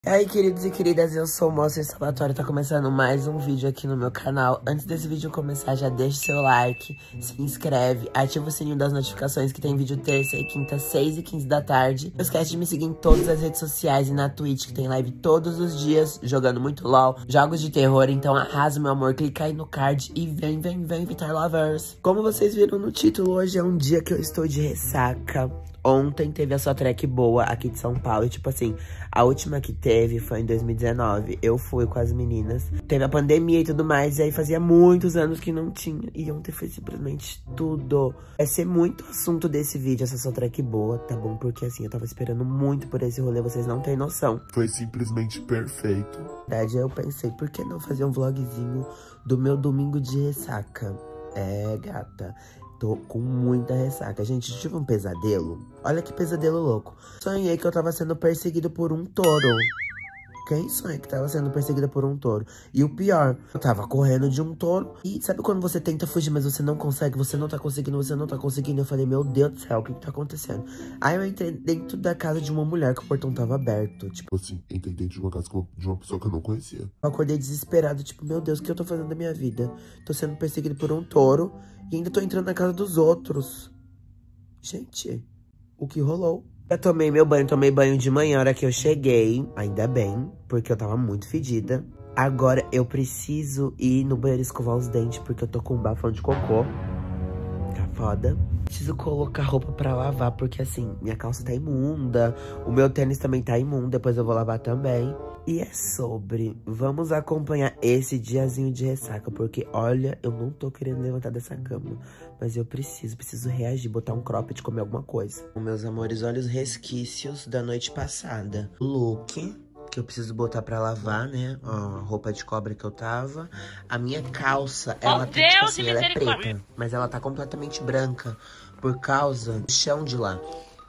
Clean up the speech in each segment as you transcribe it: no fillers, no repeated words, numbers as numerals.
E aí, queridos e queridas, eu sou o Monster Salvatore, tá começando mais um vídeo aqui no meu canal. Antes desse vídeo começar, já deixa o seu like, se inscreve, ativa o sininho das notificações que tem vídeo terça e quinta, 6h15 da tarde. Não esquece de me seguir em todas as redes sociais e na Twitch, que tem live todos os dias, jogando muito LOL, jogos de terror. Então arrasa, meu amor, clica aí no card e vem, Vitar Lovers. Como vocês viram no título, hoje é um dia que eu estou de ressaca. Ontem teve a sua track boa aqui de São Paulo. E tipo assim, a última que teve foi em 2019. Eu fui com as meninas. Teve a pandemia e tudo mais. E aí fazia muitos anos que não tinha. E ontem foi simplesmente tudo. Vai ser muito assunto desse vídeo, essa sua track boa, tá bom? Porque assim, eu tava esperando muito por esse rolê. Vocês não têm noção. Foi simplesmente perfeito. Na verdade, eu pensei, por que não fazer um vlogzinho do meu domingo de ressaca? É, gata. Tô com muita ressaca. Gente, tive um pesadelo. Olha que pesadelo louco. Sonhei que eu tava sendo perseguido por um touro. Quem sonha que tava sendo perseguida por um touro? E o pior, eu tava correndo de um touro. E sabe quando você tenta fugir, mas você não consegue? Você não tá conseguindo. Eu falei, meu Deus do céu, o que tá acontecendo? Aí eu entrei dentro da casa de uma mulher que o portão tava aberto. Tipo assim, entrei dentro de uma casa de uma pessoa que eu não conhecia. Eu acordei desesperado, tipo, meu Deus, o que eu tô fazendo da minha vida? Tô sendo perseguido por um touro e ainda tô entrando na casa dos outros. Gente, o que rolou? Eu tomei banho de manhã, a hora que eu cheguei. Ainda bem, porque eu tava muito fedida. Agora eu preciso ir no banheiro escovar os dentes, porque eu tô com um bafão de cocô. Tá foda. Preciso colocar roupa pra lavar, porque assim, minha calça tá imunda. O meu tênis também tá imundo, depois eu vou lavar também. E é sobre, vamos acompanhar esse diazinho de ressaca, porque olha, eu não tô querendo levantar dessa cama, mas eu preciso reagir, botar um cropped, comer alguma coisa. Meus amores, olha os resquícios da noite passada. Look, que eu preciso botar pra lavar, né? Ó, a roupa de cobra que eu tava. A minha calça, ela tá, tipo assim, ela é preta, mas ela tá completamente branca, por causa do chão de lá.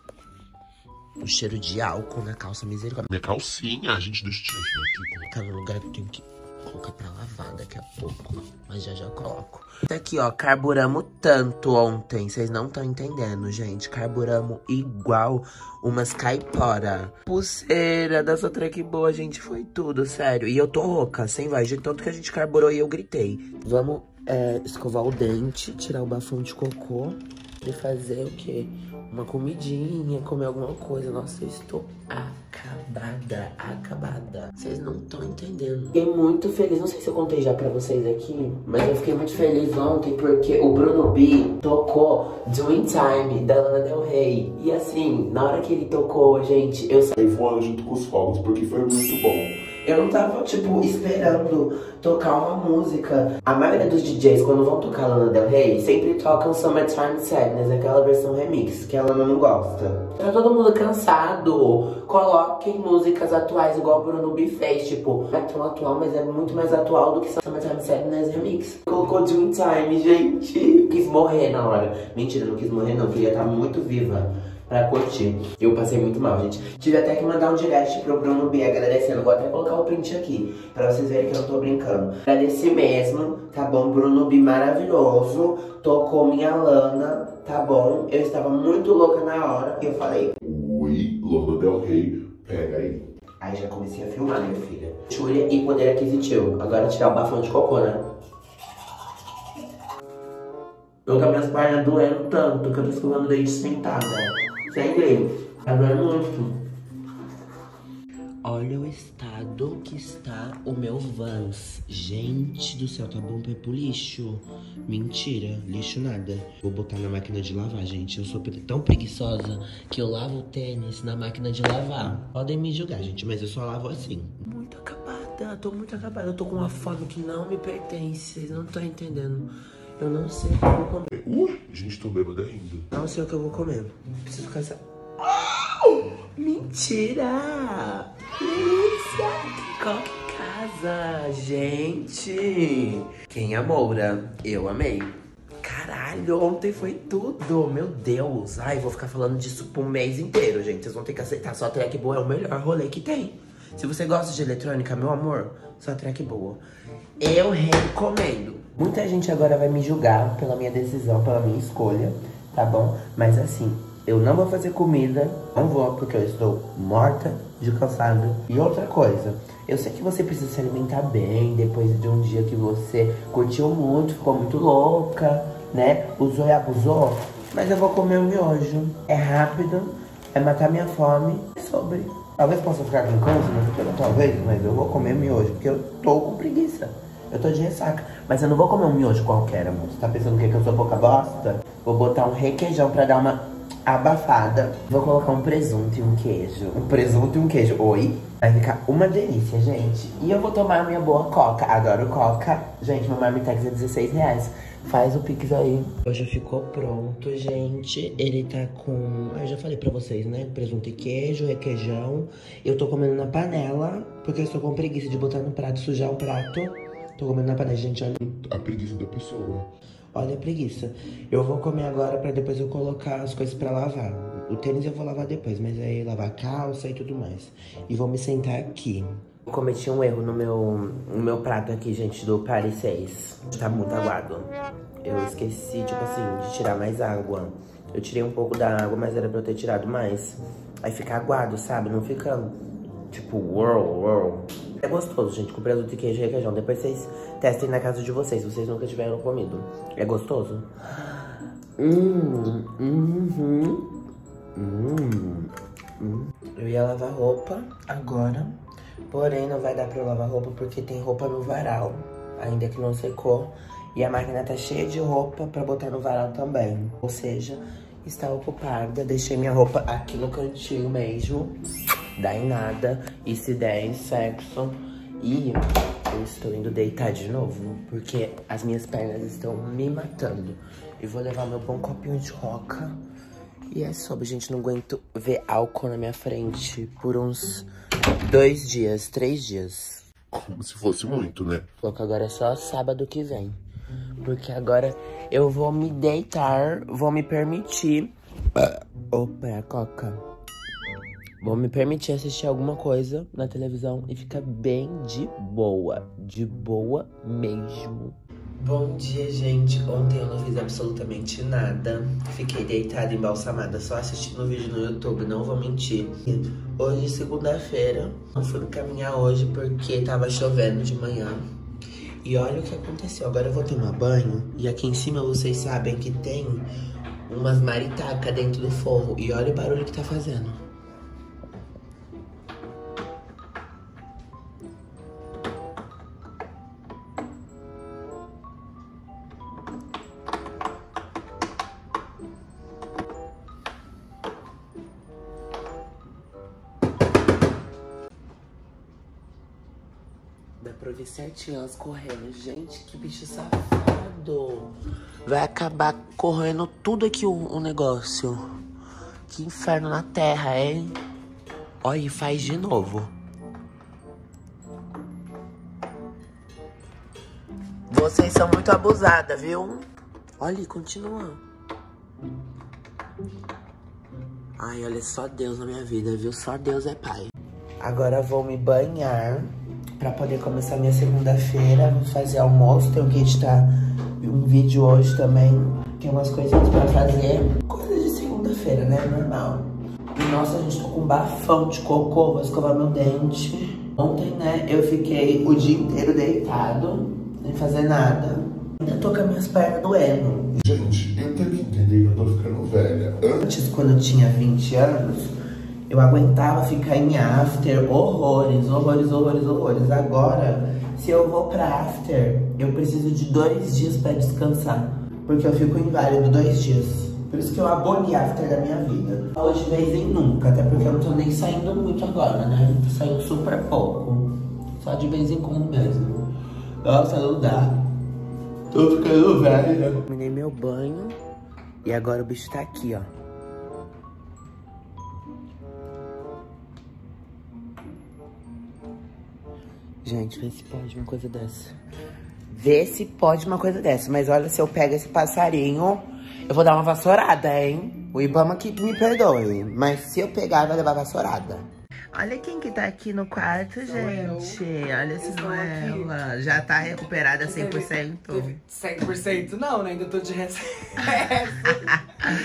O cheiro de álcool na calça, misericórdia. Minha calcinha, a gente deixa eu tirar aqui. Colocar no lugar que eu tenho que colocar pra lavar daqui a pouco. Mas já coloco. Tá aqui, ó, carburamos tanto ontem. Vocês não estão entendendo, gente. Carburamos igual umas caipora. Pulseira da sua track boa, gente, foi tudo, sério. E eu tô rouca, sem voz, de tanto que a gente carburou e eu gritei. Vamos escovar o dente, tirar o bafão de cocô e fazer o quê? Uma comidinha, comer alguma coisa. Nossa, eu estou acabada. Vocês não estão entendendo. Fiquei muito feliz, não sei se eu contei já pra vocês aqui, mas eu fiquei muito feliz ontem porque o Bruno B tocou Doing Time, da Lana Del Rey. E assim, na hora que ele tocou, gente, eu saí voando junto com os fogos, porque foi muito bom. Eu não tava, tipo, esperando tocar uma música. A maioria dos DJs, quando vão tocar Lana Del Rey, sempre tocam Summertime Sadness, aquela versão remix, que a Lana não gosta. Tá todo mundo cansado. Coloquem músicas atuais, igual o Bruno B fez. Tipo, não é tão atual, mas é muito mais atual do que Summertime Sadness remix. Colocou Doing Time, gente. Quis morrer na hora. Mentira, não quis morrer não, queria estar muito viva pra curtir. Eu passei muito mal, gente. Tive até que mandar um direct pro Bruno B agradecendo. Vou até colocar o print aqui, pra vocês verem que eu não tô brincando. Agradeci mesmo, tá bom? Bruno B maravilhoso. Tocou minha Lana, tá bom? Eu estava muito louca na hora. E eu falei, ui, Lana Del Rey, pega aí. Aí já comecei a filmar, minha filha. Luxúria e poder aquisitivo. Agora tirar o bafão de cocô, né? Eu tô com minhas pernas doendo tanto que eu tô escovando dente sentada. Sem Deus. Tá doendo muito. Olha o estado que está o meu Vans. Gente do céu, tá bom pra ir pro lixo? Mentira, lixo nada. Vou botar na máquina de lavar, gente. Eu sou tão preguiçosa que eu lavo o tênis na máquina de lavar. Podem me julgar, gente, mas eu só lavo assim. Muito acabada, tô muito acabada. Eu tô com uma fome que não me pertence. Vocês não estão entendendo. Eu não sei o que eu vou comer. Gente, tô bêbada ainda. Não sei o que eu vou comer. Preciso casar. Mentira! Delícia! Coca casa, gente! Quem é Moura? Eu amei. Caralho, ontem foi tudo. Meu Deus. Ai, vou ficar falando disso por um mês inteiro, gente. Vocês vão ter que aceitar. Só track boa é o melhor rolê que tem. Se você gosta de eletrônica, meu amor, só track boa. Eu recomendo. Muita gente agora vai me julgar pela minha decisão, pela minha escolha, tá bom? Mas assim, eu não vou fazer comida, não vou, porque eu estou morta de cansado. E outra coisa, eu sei que você precisa se alimentar bem depois de um dia que você curtiu muito, ficou muito louca, né? Usou e abusou. Mas eu vou comer um miojo. É rápido, é matar minha fome. É sobre. Talvez possa ficar com câncer no futuro, talvez, mas eu vou comer miojo, porque eu tô com preguiça. Eu tô de ressaca. Mas eu não vou comer um miojo qualquer, amor. Você tá pensando que eu sou pouca bosta? Vou botar um requeijão pra dar uma abafada. Vou colocar um presunto e um queijo. Um presunto e um queijo. Oi? Vai ficar uma delícia, gente. E eu vou tomar a minha boa coca. Adoro coca. Gente, meu marmitex é R$16. Faz o pix aí. Hoje ficou pronto, gente. Ele tá com... eu já falei pra vocês, né? Presunto e queijo, requeijão. Eu tô comendo na panela, porque eu estou com preguiça de botar no prato, sujar o prato. Tô comendo na panela, gente, olha. A preguiça da pessoa. Olha a preguiça. Eu vou comer agora pra depois eu colocar as coisas pra lavar. O tênis eu vou lavar depois, mas aí lavar a calça e tudo mais. E vou me sentar aqui. Eu cometi um erro no meu prato aqui, gente, do Paris 6. Tá muito aguado. Eu esqueci, tipo assim, de tirar mais água. Eu tirei um pouco da água, mas era pra eu ter tirado mais. Aí fica aguado, sabe? Não fica, tipo, uau. É gostoso, gente, com presunto e queijo e requeijão. Depois vocês testem na casa de vocês, se vocês nunca tiveram comido. É gostoso? Eu ia lavar roupa agora. Porém, não vai dar pra eu lavar roupa porque tem roupa no varal, ainda que não secou. E a máquina tá cheia de roupa pra botar no varal também. Ou seja, está ocupada. Deixei minha roupa aqui no cantinho mesmo. Dá em nada. E se der em sexo. E eu estou indo deitar de novo, porque as minhas pernas estão me matando. E vou levar meu bom copinho de coca. E é sobre, gente, não aguento ver álcool na minha frente por uns 2 dias, 3 dias. Como se fosse muito, né? Louco, agora é só sábado que vem. Porque agora eu vou me deitar, vou me permitir... Opa, é a coca. Vou me permitir assistir alguma coisa na televisão e ficar bem de boa mesmo. Bom dia, gente. Ontem eu não fiz absolutamente nada. Fiquei deitada, embalsamada, só assistindo vídeo no YouTube, não vou mentir. Hoje, segunda-feira, não fui caminhar hoje porque tava chovendo de manhã. E olha o que aconteceu. Agora eu vou tomar banho e aqui em cima vocês sabem que tem umas maritacas dentro do forro. E olha o barulho que tá fazendo. Dá pra ouvir certinho elas correndo. Gente, que bicho safado. Vai acabar correndo tudo aqui o negócio. Que inferno na terra, hein? Olha, e faz de novo. Vocês são muito abusadas, viu? Olha, continua. Ai, olha, só Deus na minha vida, viu? Só Deus é pai. Agora vou me banhar pra poder começar minha segunda-feira. Vou fazer almoço, tenho que editar um vídeo hoje também. Tem umas coisinhas pra fazer. Coisas de segunda-feira, né? Normal. E nossa, gente, tô com um bafão de cocô, vou escovar meu dente. Ontem, né, eu fiquei o dia inteiro deitado, sem fazer nada. Ainda tô com as minhas pernas doendo. Gente, eu tenho que entender que eu tô ficando velha. Antes, quando eu tinha 20 anos, eu aguentava ficar em after horrores. Agora, se eu vou pra after, eu preciso de 2 dias pra descansar. Porque eu fico inválido 2 dias. Por isso que eu aboli after da minha vida. Só de vez em nunca, até porque eu não tô nem saindo muito agora, né? Tô saindo super pouco. Só de vez em quando mesmo. Nossa, não dá. Tô ficando velha. Terminei meu banho. E agora o bicho tá aqui, ó. Gente, vê se pode uma coisa dessa. Vê se pode uma coisa dessa. Mas olha, se eu pego esse passarinho, eu vou dar uma vassourada, hein? O Ibama que me perdoe. Mas se eu pegar, vai levar vassourada. Olha quem que tá aqui no quarto, gente. Olha essa Noela. Já tá recuperada 100%? 100% não, né? Ainda tô de recesso.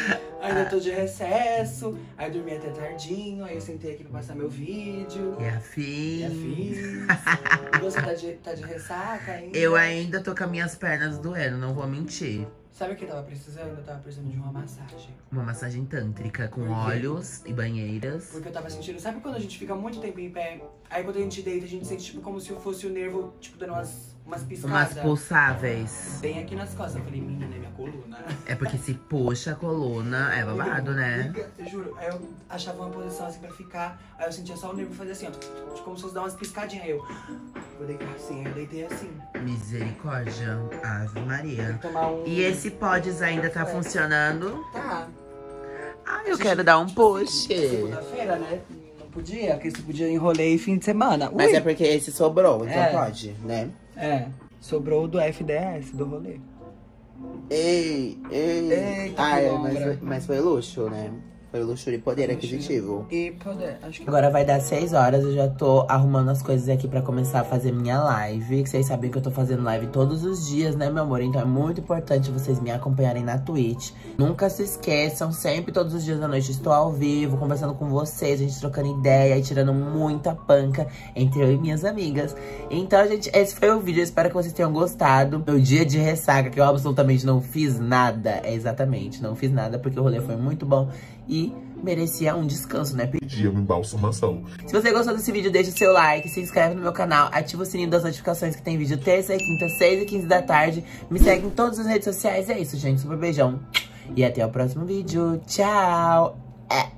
Ainda tô de recesso, aí dormi até tardinho, aí eu sentei aqui pra passar meu vídeo. E afim. E afins. E você tá de ressaca ainda? Eu ainda tô com as minhas pernas doendo, não vou mentir. Sabe o que eu tava precisando? Eu tava precisando de uma massagem. Uma massagem tântrica com óleos e banheiras. Porque eu tava sentindo... Sabe quando a gente fica muito tempo em pé? Aí quando a gente deita, a gente sente tipo como se fosse o nervo, tipo, dando umas piscadas. Umas pulsáveis. Bem aqui nas costas. Eu falei, menina, é minha coluna. É porque se puxa a coluna, é babado, né? Eu juro. Aí eu achava uma posição assim pra ficar. Aí eu sentia só o nervo fazer assim, ó. Tipo, como se fosse dar umas piscadinhas. Aí eu vou deitar assim. Aí eu deitei assim. Misericórdia. Ave Maria. Tomar um... E esse pods ainda tá funcionando? Tá. Ah, eu quero dar um push. Segunda-feira, né? Não podia, porque se podia enrolei fim de semana. Mas Ui. é porque esse sobrou, então É. pode, né? É, sobrou do FDS, do rolê. Ei. Eita, Ah, é, que mas foi luxo, né? Foi luxo de poder aquisitivo. E poder, acho que... Agora vai dar 6 horas, eu já tô arrumando as coisas aqui pra começar a fazer minha live. Que vocês sabem que eu tô fazendo live todos os dias, né, meu amor? Então é muito importante vocês me acompanharem na Twitch. Nunca se esqueçam, sempre, todos os dias da noite, estou ao vivo, conversando com vocês, a gente trocando ideia e tirando muita panca entre eu e minhas amigas. Então, gente, esse foi o vídeo, eu espero que vocês tenham gostado. Meu dia de ressaca, que eu absolutamente não fiz nada. É exatamente, não fiz nada, porque o rolê foi muito bom e merecia um descanso, né? Pedia uma embalsamação. Se você gostou desse vídeo, deixa o seu like, se inscreve no meu canal, ativa o sininho das notificações que tem vídeo terça e quinta, 6h15 da tarde. Me segue em todas as redes sociais. É isso, gente. Super beijão. E até o próximo vídeo. Tchau!